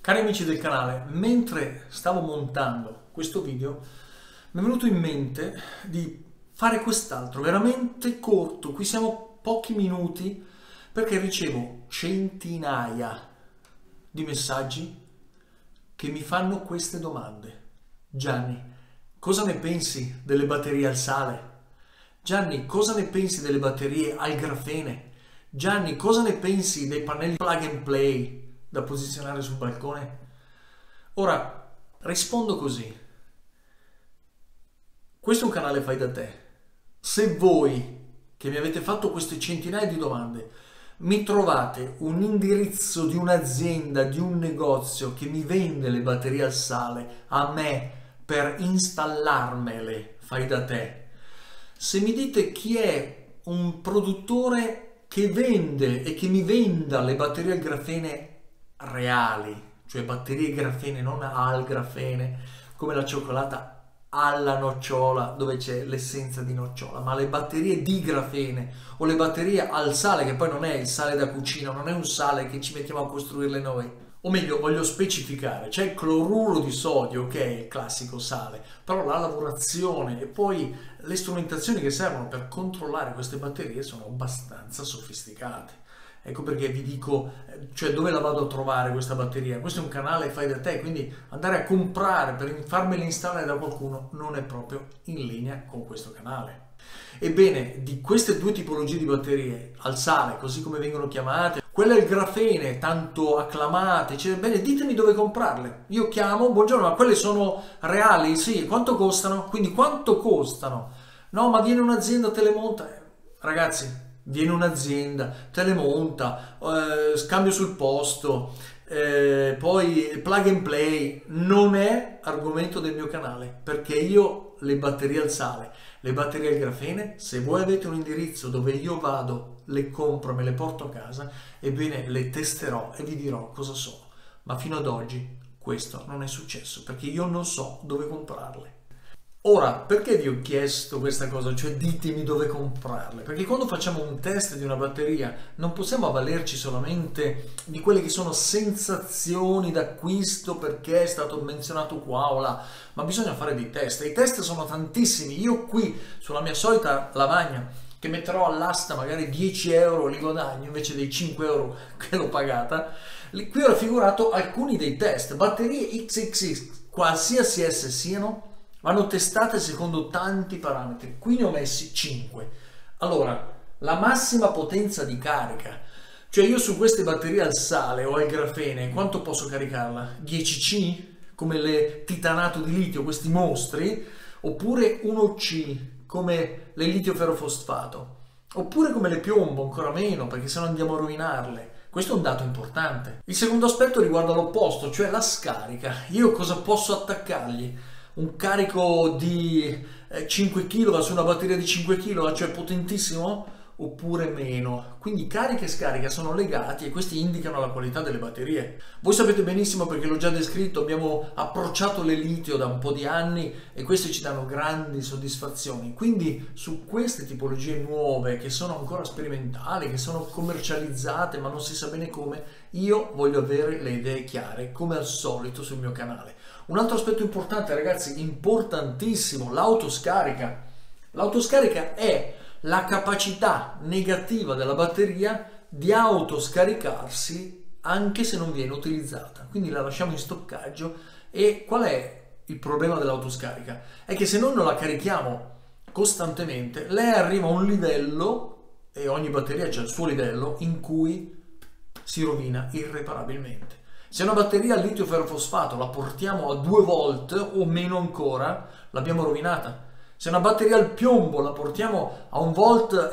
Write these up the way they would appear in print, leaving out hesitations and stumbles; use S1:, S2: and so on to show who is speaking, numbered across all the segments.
S1: Cari amici del canale, mentre stavo montando questo video mi è venuto in mente di fare quest'altro, veramente corto, qui siamo pochi minuti, perché ricevo centinaia di messaggi che mi fanno queste domande. Gianni, cosa ne pensi delle batterie al sale? Gianni, cosa ne pensi delle batterie al grafene? Gianni, cosa ne pensi dei pannelli plug and play da posizionare sul balcone? Ora, rispondo così. Questo è un canale fai da te. Se voi, che mi avete fatto queste centinaia di domande, mi trovate un indirizzo di un'azienda, di un negozio che mi vende le batterie al sale a me per installarmele, fai da te. Se mi dite chi è un produttore che vende e che mi venda le batterie al grafene reali, cioè batterie grafene, non al grafene, come la cioccolata alla nocciola dove c'è l'essenza di nocciola, ma le batterie di grafene o le batterie al sale, che poi non è il sale da cucina, non è un sale che ci mettiamo a costruirle noi. O meglio, voglio specificare, c'è il cloruro di sodio che è il classico sale, però la lavorazione e poi le strumentazioni che servono per controllare queste batterie sono abbastanza sofisticate. Ecco perché vi dico, cioè, dove la vado a trovare questa batteria? Questo è un canale fai da te, quindi andare a comprare per farmela installare da qualcuno non è proprio in linea con questo canale. Ebbene, di queste due tipologie di batterie, al sale, così come vengono chiamate, quelle al grafene, tanto acclamate, cioè, bene, ditemi dove comprarle. Io chiamo, buongiorno, ma quelle sono reali? Sì, quanto costano? Quindi quanto costano? No, ma viene un'azienda, te le monta. Ragazzi, viene un'azienda, te le monta, scambio sul posto, poi plug and play, non è argomento del mio canale, perché io le batterie al sale, le batterie al grafene, se voi avete un indirizzo dove io vado, le compro, me le porto a casa, ebbene le testerò e vi dirò cosa sono. Ma fino ad oggi questo non è successo, perché io non so dove comprarle. Ora, perché vi ho chiesto questa cosa, cioè ditemi dove comprarle? Perché quando facciamo un test di una batteria non possiamo avvalerci solamente di quelle che sono sensazioni d'acquisto perché è stato menzionato qua o là, ma bisogna fare dei test. E i test sono tantissimi. Io qui, sulla mia solita lavagna, che metterò all'asta magari 10 euro li guadagno invece dei 5 euro che l'ho pagata, qui ho raffigurato alcuni dei test. Batterie XXX, qualsiasi esse siano, vanno testate secondo tanti parametri. Qui ne ho messi 5. Allora, la massima potenza di carica, cioè io su queste batterie al sale o al grafene, quanto posso caricarla? 10C? Come le titanato di litio, questi mostri? Oppure 1C, come le litio ferrofosfato? Oppure come le piombo, ancora meno, perché sennò andiamo a rovinarle. Questo è un dato importante. Il secondo aspetto riguarda l'opposto, cioè la scarica. Io cosa posso attaccargli? Un carico di 5 kW su una batteria di 5 kW, cioè potentissimo, oppure meno. Quindi carica e scarica sono legati e questi indicano la qualità delle batterie. Voi sapete benissimo, perché l'ho già descritto, abbiamo approcciato le litio da un po' di anni e queste ci danno grandi soddisfazioni. Quindi su queste tipologie nuove, che sono ancora sperimentali, che sono commercializzate ma non si sa bene come, io voglio avere le idee chiare, come al solito sul mio canale. Un altro aspetto importante, ragazzi, importantissimo, l'autoscarica. L'autoscarica è la capacità negativa della batteria di autoscaricarsi anche se non viene utilizzata. Quindi la lasciamo in stoccaggio. E qual è il problema dell'autoscarica? È che se noi non la carichiamo costantemente, lei arriva a un livello, e ogni batteria c'ha il suo livello, in cui si rovina irreparabilmente. Se una batteria al litio ferrofosfato la portiamo a 2 volt o meno ancora, l'abbiamo rovinata. Se una batteria al piombo la portiamo a 1,5 volt,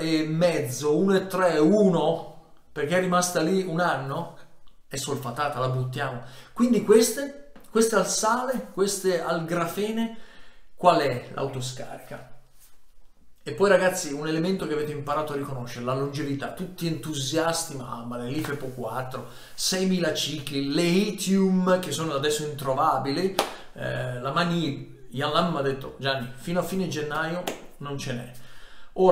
S1: 1,3, 1, perché è rimasta lì un anno, è solfatata, la buttiamo. Quindi queste al sale, queste al grafene, qual è l'autoscarica? E poi, ragazzi, un elemento che avete imparato a riconoscere, la longevità. Tutti entusiasti, mamma, le LiFePO 4, 6000 cicli, le Lithium che sono adesso introvabili, la Mani, Jan Lam mi ha detto, Gianni, fino a fine gennaio non ce n'è. Ora,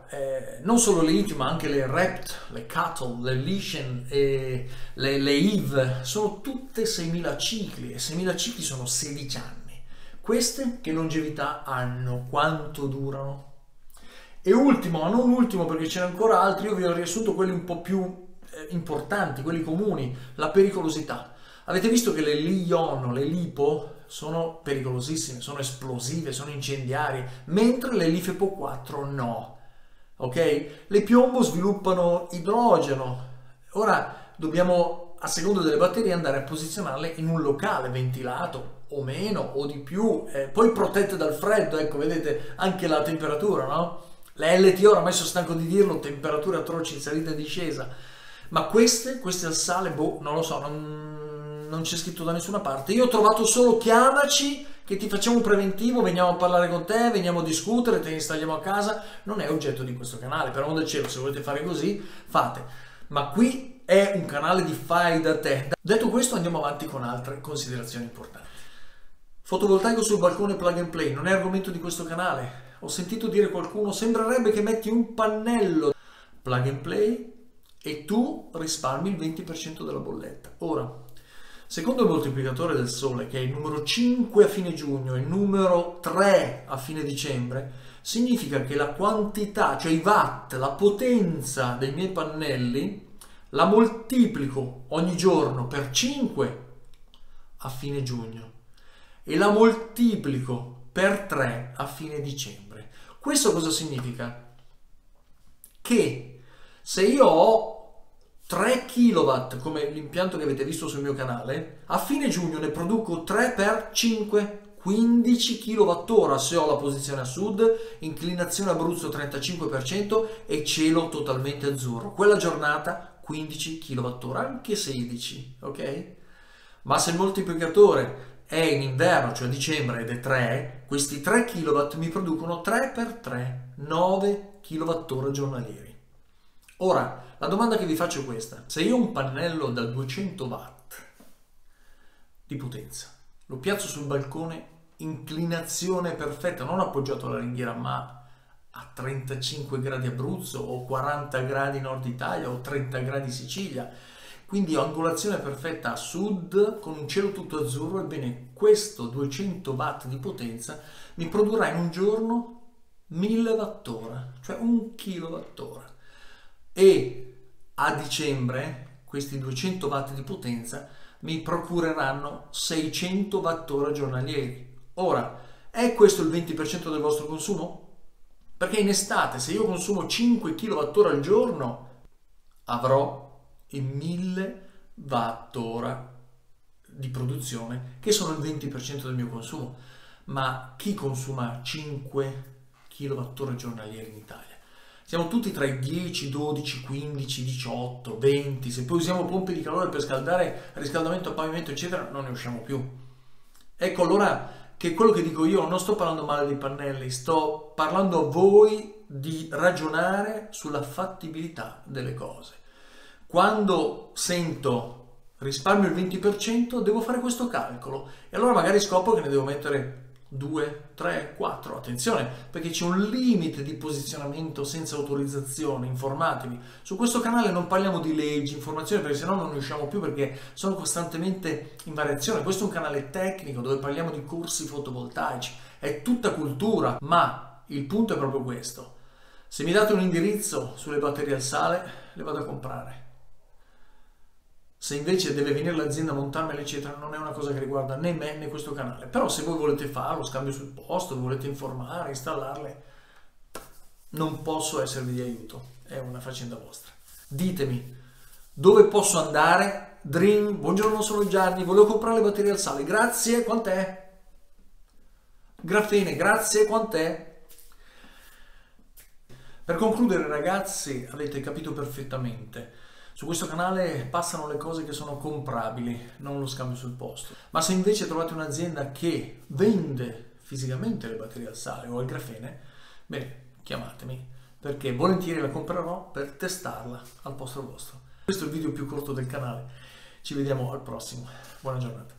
S1: non solo le lithium ma anche le Rept, le Cattle, le Lithium e le EVE sono tutte 6.000 cicli e 6.000 cicli sono 16 anni. Queste che longevità hanno? Quanto durano? E ultimo, ma non ultimo perché ce n'è ancora altri, io vi ho riassunto quelli un po' più importanti, quelli comuni, la pericolosità. Avete visto che le Li-ion, le LiPo sono pericolosissime, sono esplosive, sono incendiarie, mentre le LiFePO4 no. Ok? Le piombo sviluppano idrogeno. Ora dobbiamo, a seconda delle batterie, andare a posizionarle in un locale ventilato o meno o di più, poi protette dal freddo, ecco, vedete anche la temperatura, no? Le LTO, oramai sono stanco di dirlo, temperature atroci in salita e discesa, ma queste al sale, boh, non lo so, non c'è scritto da nessuna parte. Io ho trovato solo chiamaci che ti facciamo un preventivo, veniamo a parlare con te, veniamo a discutere, te ne installiamo a casa. Non è oggetto di questo canale, per amor del cielo, se volete fare così, fate. Ma qui è un canale di fai da te. Detto questo, andiamo avanti con altre considerazioni importanti. Fotovoltaico sul balcone plug and play non è argomento di questo canale. Ho sentito dire qualcuno, sembrerebbe che metti un pannello plug and play e tu risparmi il 20% della bolletta. Ora, secondo il moltiplicatore del Sole, che è il numero 5 a fine giugno e il numero 3 a fine dicembre, significa che la quantità, cioè i watt, la potenza dei miei pannelli, la moltiplico ogni giorno per 5 a fine giugno e la moltiplico per 3 a fine dicembre. Questo cosa significa? Che se io ho 3 kW come l'impianto che avete visto sul mio canale, a fine giugno ne produco 3 per 5, 15 kWh se ho la posizione a sud, inclinazione Abruzzo 35% e cielo totalmente azzurro. Quella giornata 15 kWh, anche 16, ok? Ma se il moltiplicatore è in inverno, cioè a dicembre, ed è 3, questi 3 kW mi producono 3 per 3, 9 kWh giornalieri. Ora, la domanda che vi faccio è questa. Se io ho un pannello da 200 watt di potenza, lo piazzo sul balcone, inclinazione perfetta, non appoggiato alla ringhiera, ma a 35 gradi Abruzzo, o 40 gradi Nord Italia, o 30 gradi Sicilia, quindi ho angolazione perfetta a sud con un cielo tutto azzurro, ebbene questo 200 watt di potenza mi produrrà in un giorno 1000 wattora, cioè 1 kilowattora. E a dicembre questi 200 watt di potenza mi procureranno 600 wattora giornalieri. Ora, è questo il 20% del vostro consumo? Perché in estate, se io consumo 5 kWh al giorno, avrò i 1000 wattora di produzione, che sono il 20% del mio consumo. Ma chi consuma 5 kWh giornalieri in Italia? Siamo tutti tra i 10, 12, 15, 18, 20. Se poi usiamo pompe di calore per scaldare, riscaldamento a pavimento, eccetera, non ne usciamo più. Ecco allora che quello che dico io, non sto parlando male dei pannelli, sto parlando a voi di ragionare sulla fattibilità delle cose. Quando sento risparmio il 20%, devo fare questo calcolo e allora magari scopro che ne devo mettere 2, 3, 4. Attenzione, perché c'è un limite di posizionamento senza autorizzazione, informatevi. Su questo canale non parliamo di leggi, informazioni, perché sennò non ne usciamo più, perché sono costantemente in variazione. Questo è un canale tecnico dove parliamo di corsi fotovoltaici, è tutta cultura, ma il punto è proprio questo. Se mi date un indirizzo sulle batterie al sale, le vado a comprare. Se invece deve venire l'azienda a montarmele eccetera, non è una cosa che riguarda né me né questo canale. Però se voi volete farlo, scambio sul posto, volete informare, installarle, non posso esservi di aiuto, è una faccenda vostra. Ditemi dove posso andare. Dream, buongiorno, sono Gianni, volevo comprare le batterie al sale, grazie, quant'è? Grafene, grazie, quant'è? Per concludere ragazzi, avete capito perfettamente. Su questo canale passano le cose che sono comprabili, non lo scambio sul posto. Ma se invece trovate un'azienda che vende fisicamente le batterie al sale o al grafene, bene, chiamatemi, perché volentieri la comprerò per testarla al posto vostro. Questo è il video più corto del canale. Ci vediamo al prossimo. Buona giornata.